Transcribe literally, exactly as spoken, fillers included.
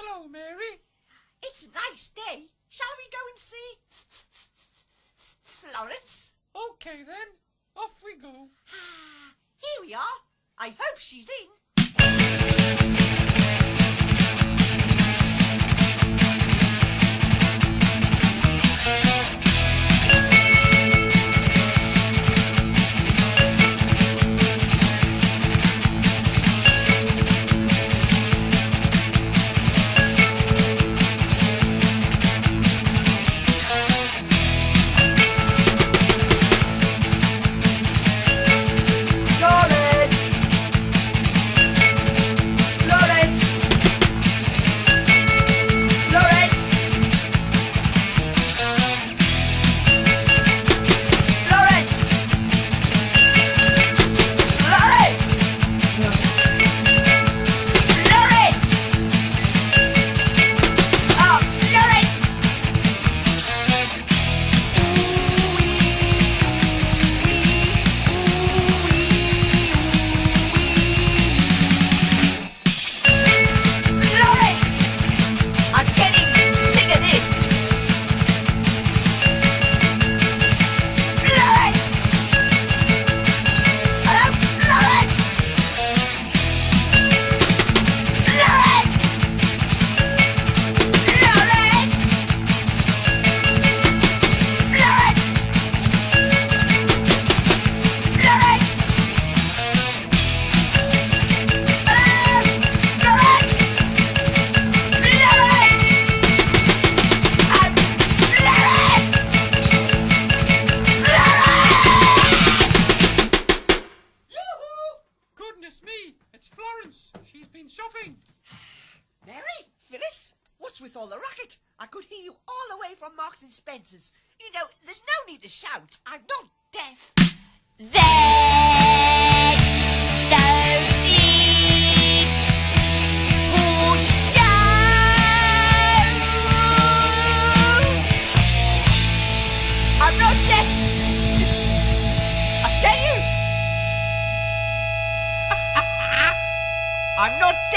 Hello, Mary. It's a nice day. Shall we go and see Florence? Okay then, off we go. Ah, here we are. I hope she's in. Me, it's Florence. She's been shopping. Mary? Phyllis? What's with all the racket? I could hear you all the way from Marks and Spencer's. You know, there's no need to shout. I'm not deaf. There's no need to shout. I'm not deaf. I tell you. I'm not